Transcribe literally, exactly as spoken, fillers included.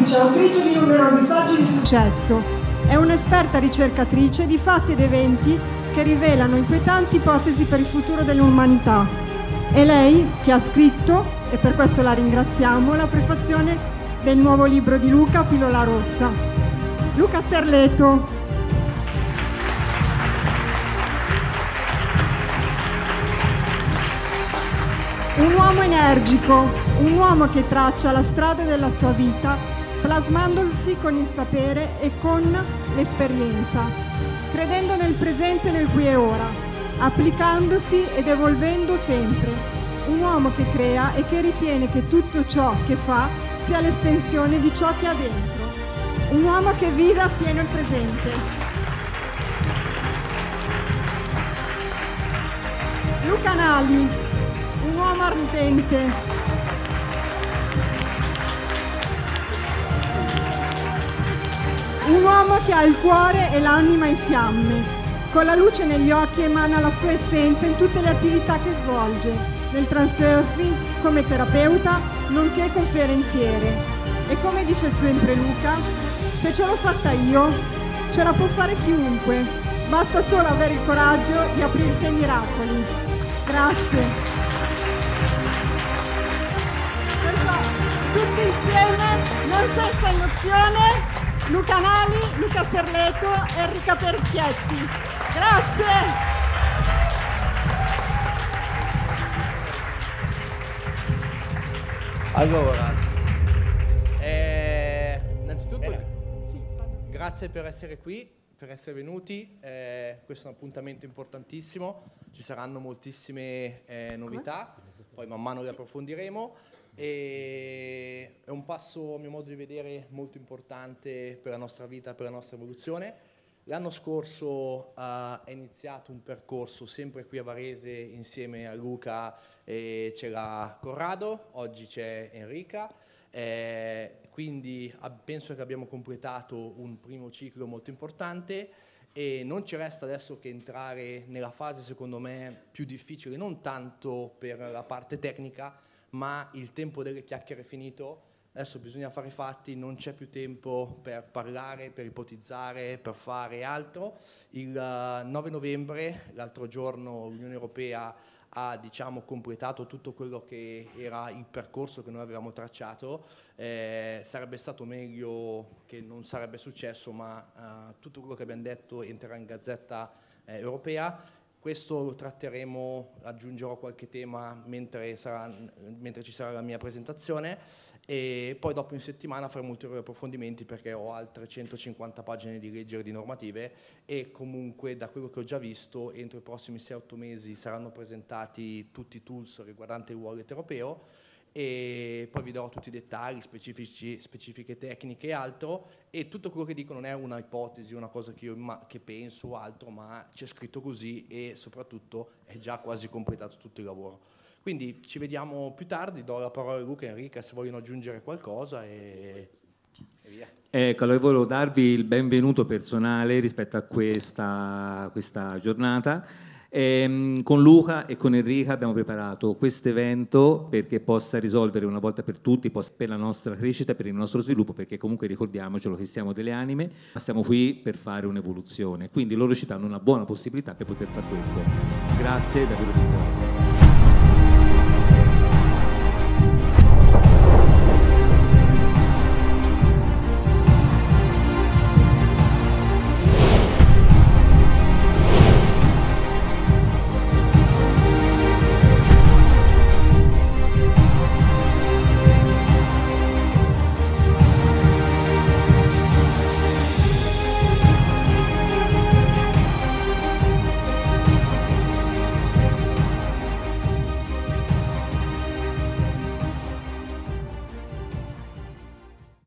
scrittrice, autrice di numerosi saggi di successo. È un'esperta ricercatrice di fatti ed eventi che rivelano inquietanti ipotesi per il futuro dell'umanità. È lei che ha scritto, e per questo la ringraziamo, la prefazione del nuovo libro di Luca, Pillola Rossa. Luca Serleto. Un uomo energico, un uomo che traccia la strada della sua vita, plasmandosi con il sapere e con l'esperienza, credendo nel presente e nel qui e ora, applicandosi ed evolvendo sempre. Un uomo che crea e che ritiene che tutto ciò che fa sia l'estensione di ciò che ha dentro. Un uomo che vive appieno il presente. Luca Nali. Un uomo ardente, un uomo che ha il cuore e l'anima in fiamme, con la luce negli occhi emana la sua essenza in tutte le attività che svolge, nel transurfing come terapeuta, nonché conferenziere. E come dice sempre Luca, se ce l'ho fatta io, ce la può fare chiunque, basta solo avere il coraggio di aprirsi ai miracoli. Grazie. Tutti insieme, non senza emozione, Luca Nali, Luca Serleto e Enrica Perchietti. Grazie! Allora, eh, innanzitutto sì, grazie per essere qui, per essere venuti. Eh, questo è un appuntamento importantissimo, ci saranno moltissime eh, novità, poi man mano le approfondiremo. E è un passo, a mio modo di vedere, molto importante per la nostra vita, per la nostra evoluzione. L'anno scorso uh, è iniziato un percorso sempre qui a Varese insieme a Luca e c'era Corrado, oggi c'è Enrica, eh, quindi penso che abbiamo completato un primo ciclo molto importante e non ci resta adesso che entrare nella fase, secondo me, più difficile, non tanto per la parte tecnica, ma il tempo delle chiacchiere è finito, adesso bisogna fare i fatti, non c'è più tempo per parlare, per ipotizzare, per fare altro. Il nove novembre, l'altro giorno, l'Unione Europea ha diciamo, completato tutto quello che era il percorso che noi avevamo tracciato. Eh, sarebbe stato meglio che non sarebbe successo, ma eh, tutto quello che abbiamo detto entrerà in Gazzetta eh, Europea. Questo lo tratteremo, aggiungerò qualche tema mentre, sarà, mentre ci sarà la mia presentazione e poi dopo in settimana faremo ulteriori approfondimenti perché ho altre centocinquanta pagine di leggere di normative e comunque da quello che ho già visto entro i prossimi sei otto mesi saranno presentati tutti i tools riguardanti il wallet europeo e poi vi darò tutti i dettagli specifici, specifiche tecniche e altro e tutto quello che dico non è una ipotesi, una cosa che io ma, che penso o altro, ma c'è scritto così e soprattutto è già quasi completato tutto il lavoro. Quindi ci vediamo più tardi, do la parola a Luca e Enrica se vogliono aggiungere qualcosa e, e via. Ecco, allora volevo darvi il benvenuto personale rispetto a questa, questa giornata. E, con Luca e con Enrica abbiamo preparato questo evento perché possa risolvere una volta per tutti per la nostra crescita, per il nostro sviluppo, perché comunque ricordiamocelo che siamo delle anime, ma siamo qui per fare un'evoluzione, quindi loro ci danno una buona possibilità per poter fare questo. Grazie davvero di cuore.